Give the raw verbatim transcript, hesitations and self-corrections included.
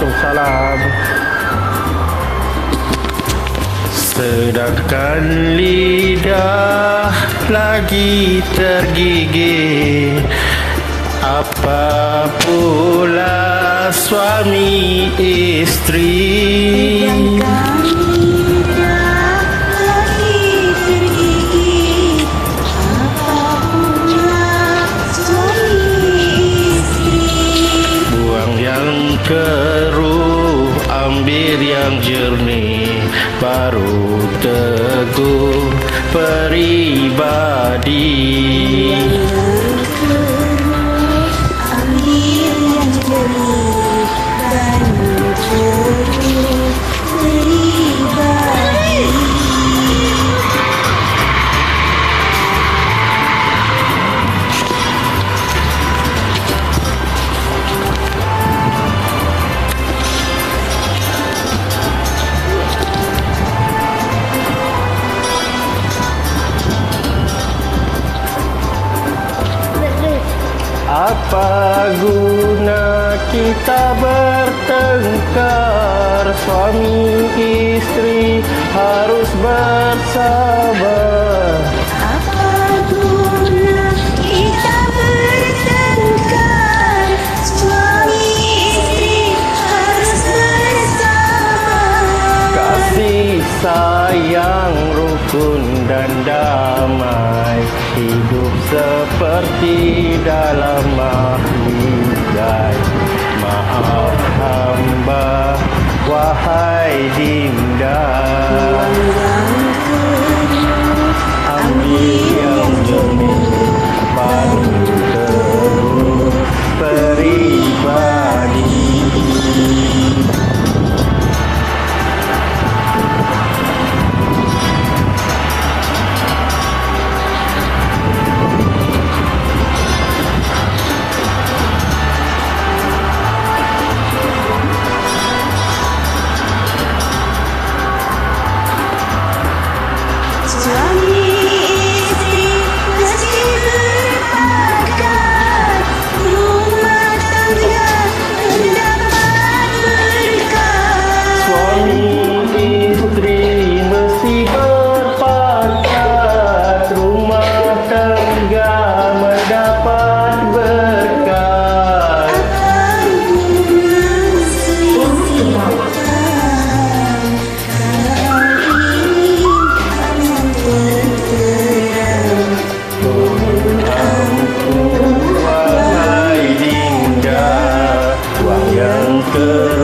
Waalaikumsalam. Sedangkan lidah lagi tergigit, apa pula suami isteri. Sedangkan lidah lagi tergigit, apa pula suami isteri. Buang yang keruh, ambil yang jernih, baru teguh peribadi. Ambil yang jernih, baru teguh peribadi. Apa guna kita bertengkar, suami istri harus bersabar. Apa guna kita bertengkar, suami istri harus bersama. Kasih sayang rukun dan damai, hidup seperti dalam mahligai. Maaf hamba, wahai Dinda. Ambil yang jernih, baru teguh peribadi. Suami istri mesti berpakat, rumah tangga mendapat berkah. Suami istri mesti berpakat, rumah tangga mendapat berkah. Apa guna selisih Wahai Dinda, buang yang keruh,